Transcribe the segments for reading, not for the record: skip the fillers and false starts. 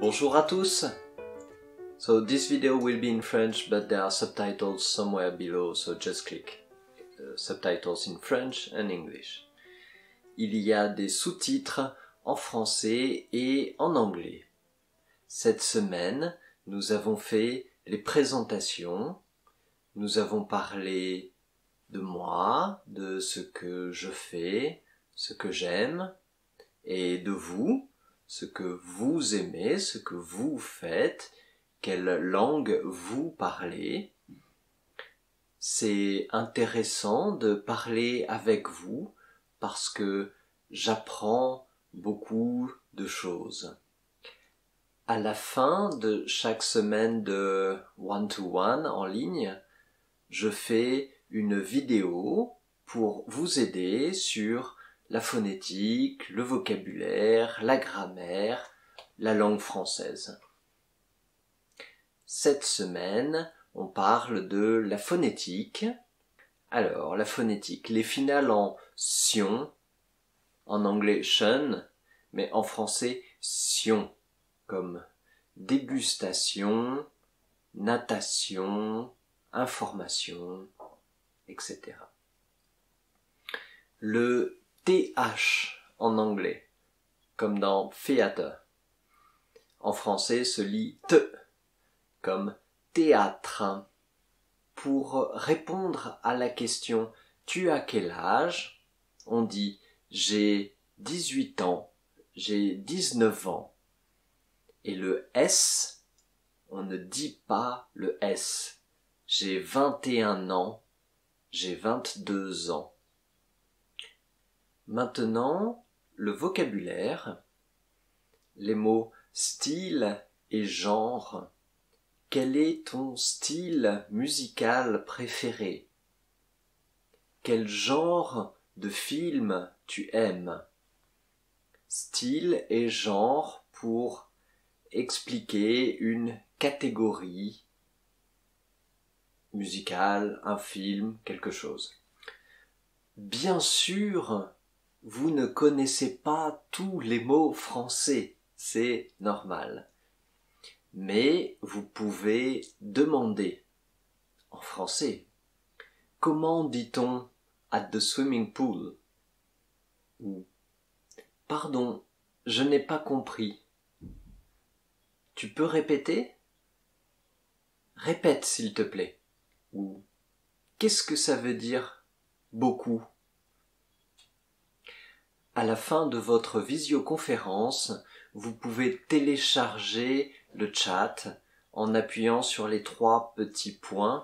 Bonjour à tous! So this video will be in French, but there are subtitles somewhere below, so just click subtitles in French and English. Il y a des sous-titres en français et en anglais. Cette semaine, nous avons fait les présentations, nous avons parlé de moi, de ce que je fais, ce que j'aime, et de vous, ce que vous aimez, ce que vous faites, quelle langue vous parlez. C'est intéressant de parler avec vous parce que j'apprends beaucoup de choses. À la fin de chaque semaine de one-to-one en ligne, je fais une vidéo pour vous aider sur la phonétique, le vocabulaire, la grammaire, la langue française. Cette semaine, on parle de la phonétique. Alors, la phonétique, les finales en sion, en anglais shun, mais en français sion, comme dégustation, natation, information, etc. Le TH en anglais, comme dans theater. En français se lit T, comme théâtre. Pour répondre à la question « Tu as quel âge ?», on dit « J'ai 18 ans, j'ai 19 ans ». Et le S, on ne dit pas le S. J'ai 21 ans, j'ai 22 ans. Maintenant, le vocabulaire, les mots style et genre. Quel est ton style musical préféré? Quel genre de film tu aimes? Style et genre pour expliquer une catégorie musicale, un film, quelque chose. Bien sûr, vous ne connaissez pas tous les mots français, c'est normal. Mais vous pouvez demander en français. Comment dit-on at the swimming pool? Ou pardon, je n'ai pas compris. Tu peux répéter? Répète s'il te plaît. Ou qu'est-ce que ça veut dire beaucoup? À la fin de votre visioconférence, vous pouvez télécharger le chat en appuyant sur les 3 petits points.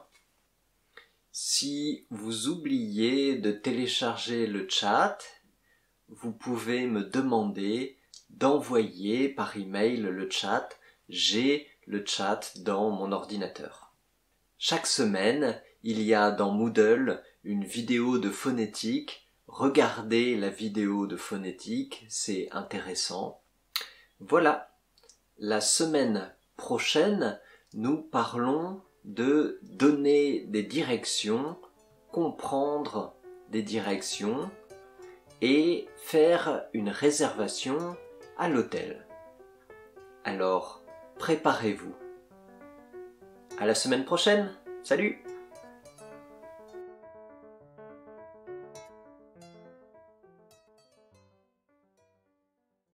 Si vous oubliez de télécharger le chat, vous pouvez me demander d'envoyer par email le chat. J'ai le chat dans mon ordinateur. Chaque semaine, il y a dans Moodle une vidéo de phonétique. Regardez la vidéo de phonétique, c'est intéressant. Voilà, la semaine prochaine, nous parlons de donner des directions, comprendre des directions et faire une réservation à l'hôtel. Alors, préparez-vous. À la semaine prochaine, salut!